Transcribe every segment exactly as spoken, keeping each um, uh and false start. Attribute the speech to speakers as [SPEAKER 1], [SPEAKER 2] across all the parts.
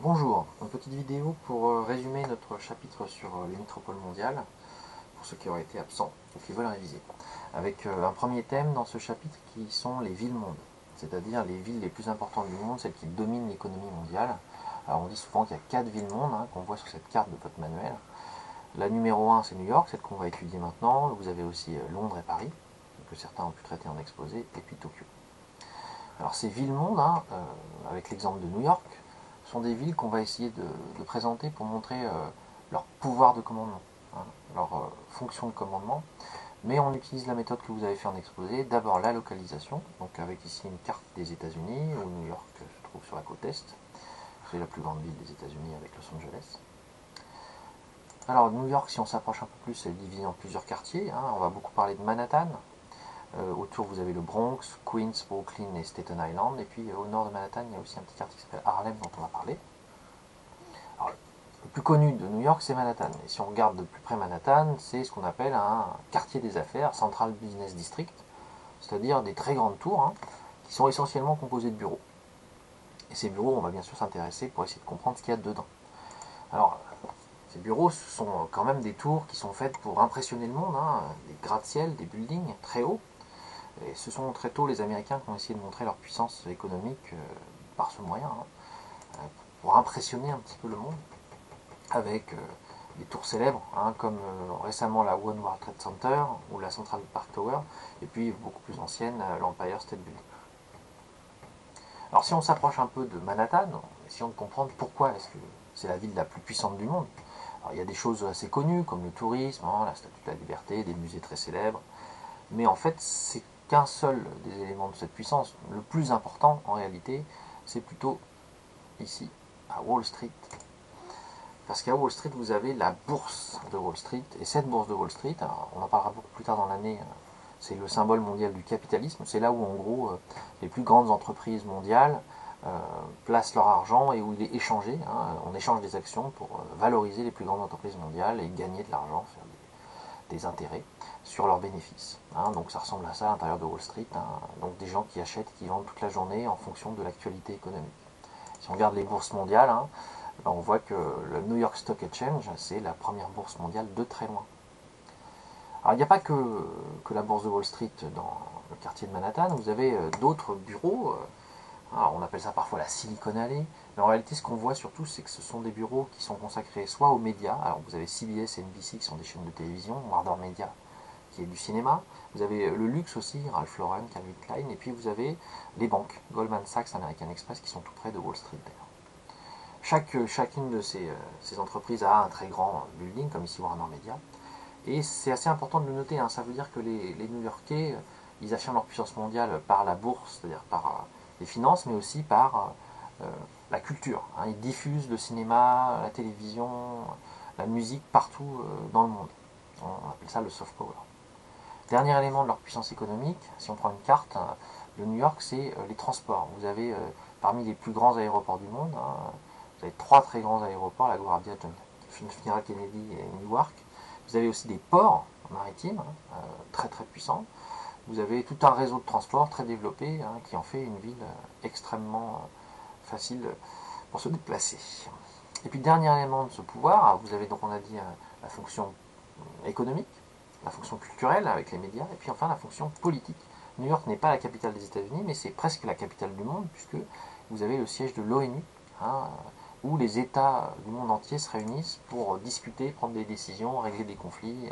[SPEAKER 1] Bonjour, une petite vidéo pour euh, résumer notre chapitre sur euh, les métropoles mondiales, pour ceux qui auraient été absents ou qui veulent réviser. Avec euh, un premier thème dans ce chapitre qui sont les villes-mondes, c'est-à-dire les villes les plus importantes du monde, celles qui dominent l'économie mondiale. Alors on dit souvent qu'il y a quatre villes-mondes hein, qu'on voit sur cette carte de votre manuel. La numéro un c'est New York, celle qu'on va étudier maintenant. Vous avez aussi euh, Londres et Paris, que certains ont pu traiter en exposé, et puis Tokyo. Alors ces villes-mondes, hein, euh, avec l'exemple de New York, sont des villes qu'on va essayer de, de présenter pour montrer euh, leur pouvoir de commandement, hein, leur euh, fonction de commandement. Mais on utilise la méthode que vous avez fait en exposé, d'abord la localisation, donc avec ici une carte des États-Unis, où New York se trouve sur la côte est, c'est la plus grande ville des États-Unis avec Los Angeles. Alors New York, si on s'approche un peu plus, c'est divisé en plusieurs quartiers, hein, on va beaucoup parler de Manhattan. Euh, autour, vous avez le Bronx, Queens, Brooklyn et Staten Island. Et puis, euh, au nord de Manhattan, il y a aussi un petit quartier qui s'appelle Harlem, dont on va parler. Alors, le plus connu de New York, c'est Manhattan. Et si on regarde de plus près Manhattan, c'est ce qu'on appelle un quartier des affaires, Central Business District, c'est-à-dire des très grandes tours hein, qui sont essentiellement composées de bureaux. Et ces bureaux, on va bien sûr s'intéresser pour essayer de comprendre ce qu'il y a dedans. Alors, ces bureaux, ce sont quand même des tours qui sont faites pour impressionner le monde, hein, des gratte-ciel, des buildings très hauts. Et ce sont très tôt les Américains qui ont essayé de montrer leur puissance économique euh, par ce moyen, hein, pour impressionner un petit peu le monde, avec euh, des tours célèbres, hein, comme euh, récemment la One World Trade Center ou la Central Park Tower, et puis beaucoup plus ancienne, euh, l'Empire State Building. Alors si on s'approche un peu de Manhattan, essayons de comprendre pourquoi est-ce que c'est la ville la plus puissante du monde. Alors, il y a des choses assez connues, comme le tourisme, hein, la Statue de la Liberté, des musées très célèbres, mais en fait, c'est qu'un seul des éléments de cette puissance. Le plus important, en réalité, c'est plutôt ici, à Wall Street. Parce qu'à Wall Street, vous avez la bourse de Wall Street. Et cette bourse de Wall Street, alors, on en parlera beaucoup plus tard dans l'année, c'est le symbole mondial du capitalisme. C'est là où, en gros, les plus grandes entreprises mondiales euh, placent leur argent et où il est échangé. Hein, on échange des actions pour valoriser les plus grandes entreprises mondiales et gagner de l'argent, faire des, des intérêts sur leurs bénéfices. Hein, donc ça ressemble à ça à l'intérieur de Wall Street. Hein, donc des gens qui achètent et qui vendent toute la journée en fonction de l'actualité économique. Si on regarde les bourses mondiales, hein, ben on voit que le New York Stock Exchange, c'est la première bourse mondiale de très loin. Alors il n'y a pas que, que la bourse de Wall Street dans le quartier de Manhattan, vous avez euh, d'autres bureaux. Euh, alors on appelle ça parfois la Silicon Alley, mais en réalité ce qu'on voit surtout c'est que ce sont des bureaux qui sont consacrés soit aux médias, alors vous avez C B S et N B C qui sont des chaînes de télévision, Warner Media qui est du cinéma, vous avez le luxe aussi, Ralph Lauren, Calvin Klein, et puis vous avez les banques, Goldman Sachs, American Express, qui sont tout près de Wall Street d'ailleurs. Chaque, chacune de ces, ces entreprises a un très grand building, comme ici Warner Media, et c'est assez important de le noter, hein, ça veut dire que les, les New-Yorkais, ils affirment leur puissance mondiale par la bourse, c'est-à-dire par euh, les finances, mais aussi par euh, la culture. Hein. Ils diffusent le cinéma, la télévision, la musique partout euh, dans le monde. On appelle ça le soft power. Dernier élément de leur puissance économique, si on prend une carte de New York, c'est les transports. Vous avez euh, parmi les plus grands aéroports du monde, hein, vous avez trois très grands aéroports, la LaGuardia, John F. Kennedy et Newark. Vous avez aussi des ports maritimes hein, euh, très très puissants. Vous avez tout un réseau de transport très développé hein, qui en fait une ville euh, extrêmement euh, facile pour se déplacer. Et puis dernier élément de ce pouvoir, vous avez donc on a dit euh, la fonction économique, la fonction culturelle avec les médias, et puis enfin la fonction politique. New York n'est pas la capitale des États-Unis, mais c'est presque la capitale du monde, puisque vous avez le siège de l'ONU, hein, où les États du monde entier se réunissent pour discuter, prendre des décisions, régler des conflits.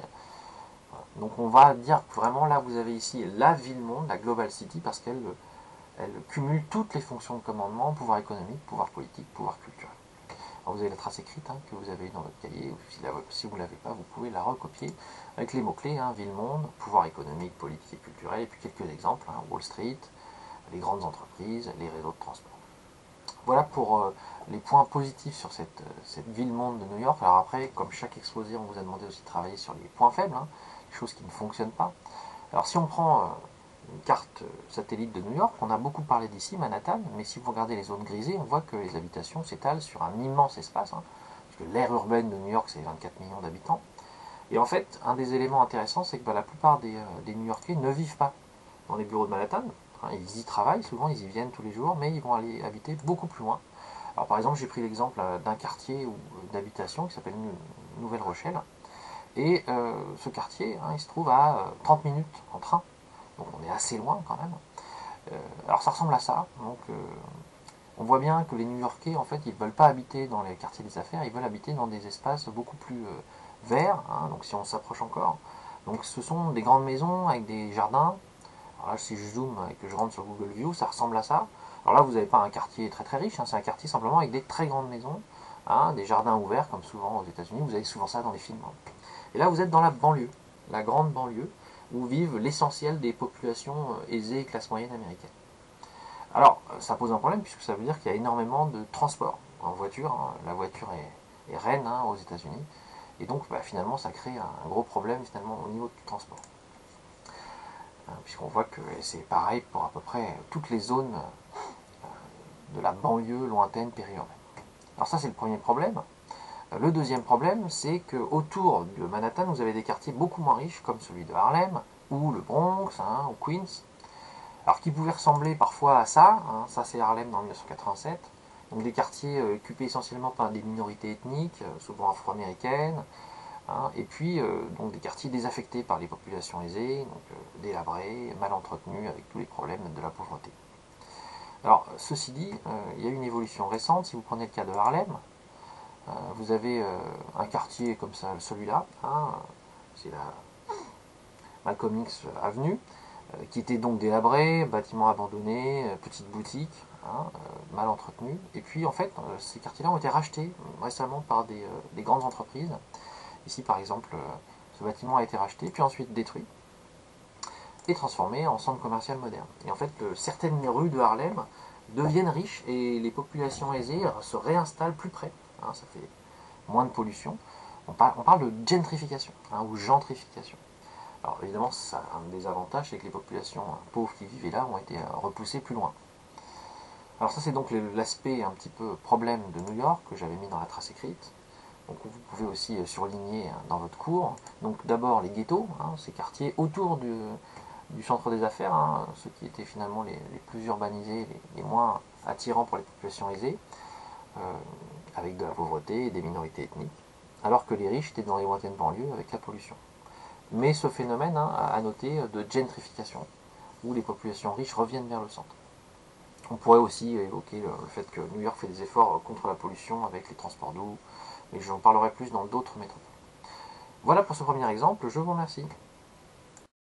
[SPEAKER 1] Donc on va dire que vraiment là vous avez ici la ville-monde, la Global City, parce qu'elle elle cumule toutes les fonctions de commandement, pouvoir économique, pouvoir politique, pouvoir culturel. Alors vous avez la trace écrite hein, que vous avez dans votre cahier, ou si, la, si vous ne l'avez pas, vous pouvez la recopier avec les mots-clés, hein, ville-monde, pouvoir économique, politique et culturel, et puis quelques exemples, hein, Wall Street, les grandes entreprises, les réseaux de transport. Voilà pour euh, les points positifs sur cette, cette ville-monde de New York. Alors après, comme chaque exposé, on vous a demandé aussi de travailler sur les points faibles, hein, les choses qui ne fonctionnent pas. Alors si on prend euh, une carte satellite de New York, on a beaucoup parlé d'ici, Manhattan, mais si vous regardez les zones grisées, on voit que les habitations s'étalent sur un immense espace, hein, parce que l'aire urbaine de New York, c'est vingt-quatre millions d'habitants. Et en fait, un des éléments intéressants, c'est que bah, la plupart des, euh, des New-Yorkais ne vivent pas dans les bureaux de Manhattan. Hein, ils y travaillent souvent, ils y viennent tous les jours, mais ils vont aller habiter beaucoup plus loin, Alors par exemple, j'ai pris l'exemple d'un quartier d'habitation qui s'appelle Nouvelle Rochelle, et euh, ce quartier, hein, il se trouve à euh, trente minutes en train, donc on est assez loin quand même. Euh, alors ça ressemble à ça, donc euh, on voit bien que les New-Yorkais, en fait, ils ne veulent pas habiter dans les quartiers des affaires, ils veulent habiter dans des espaces beaucoup plus euh, verts, hein, donc si on s'approche encore. Donc ce sont des grandes maisons avec des jardins. Alors là, si je zoome et que je rentre sur Google View, ça ressemble à ça. Alors là, vous n'avez pas un quartier très très riche, hein, c'est un quartier simplement avec des très grandes maisons, hein, des jardins ouverts, comme souvent aux États-Unis, vous avez souvent ça dans les films. Et là, vous êtes dans la banlieue, la grande banlieue, où vivent l'essentiel des populations aisées et classe moyenne américaine. Alors, ça pose un problème puisque ça veut dire qu'il y a énormément de transport en voiture. Hein. La voiture est, est reine, hein, aux États-Unis. Et donc, bah, finalement, ça crée un gros problème finalement au niveau du transport. Hein, puisqu'on voit que c'est pareil pour à peu près toutes les zones de la banlieue lointaine périurbaine. Alors ça, c'est le premier problème. Le deuxième problème, c'est qu'autour de Manhattan, vous avez des quartiers beaucoup moins riches, comme celui de Harlem, ou le Bronx, hein, ou Queens, alors qui pouvaient ressembler parfois à ça, hein, ça c'est Harlem dans mille neuf cent quatre-vingt-sept, donc des quartiers euh, occupés essentiellement par des minorités ethniques, euh, souvent afro-américaines, hein, et puis euh, donc des quartiers désaffectés par les populations aisées, donc euh, délabrés, mal entretenus, avec tous les problèmes de la pauvreté. Alors, ceci dit, euh, il y a une évolution récente, si vous prenez le cas de Harlem, euh, vous avez euh, un quartier comme ça, celui-là, hein, c'est la Malcolm X Avenue, euh, qui était donc délabré, bâtiments abandonnés, euh, petites boutiques, hein, euh, mal entretenues. Et puis en fait, euh, ces quartiers-là ont été rachetés récemment par des, euh, des grandes entreprises. Ici par exemple, euh, ce bâtiment a été racheté, puis ensuite détruit et transformé en centre commercial moderne. Et en fait, euh, certaines rues de Harlem deviennent riches et les populations aisées se réinstallent plus près. Hein, ça fait moins de pollution. On parle, on parle de gentrification, hein, ou gentrification. Alors évidemment, ça a un des avantages, c'est que les populations pauvres qui vivaient là ont été repoussées plus loin. Alors ça, c'est donc l'aspect un petit peu problème de New York que j'avais mis dans la trace écrite. Donc vous pouvez aussi surligner dans votre cours. Donc d'abord les ghettos, hein, ces quartiers autour du, du centre des affaires, hein, ceux qui étaient finalement les, les plus urbanisés, les, les, moins attirants pour les populations aisées, euh, avec de la pauvreté et des minorités ethniques, alors que les riches étaient dans les lointaines banlieues avec la pollution. Mais ce phénomène, hein, à noter, de gentrification, où les populations riches reviennent vers le centre. On pourrait aussi évoquer le, le fait que New York fait des efforts contre la pollution avec les transports d'eau, mais j'en parlerai plus dans d'autres méthodes. Voilà pour ce premier exemple, je vous remercie.